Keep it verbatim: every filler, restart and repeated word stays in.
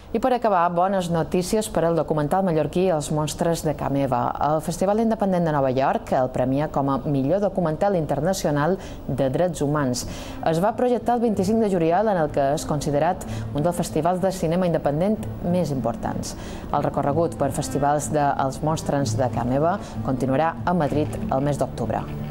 I per acabar, bones notícies per al documental mallorquí Els monstres de Ca Meva. El Festival Independent de Nova York el premia com a millor documental internacional de drets humans. Es va projectar el vint-i-cinc de juliol, en el que és considerat un dels festivals de cinema independent més importants. El recorregut per festivals de Els monstres de Ca Meva continuarà a Madrid el mes d'octubre.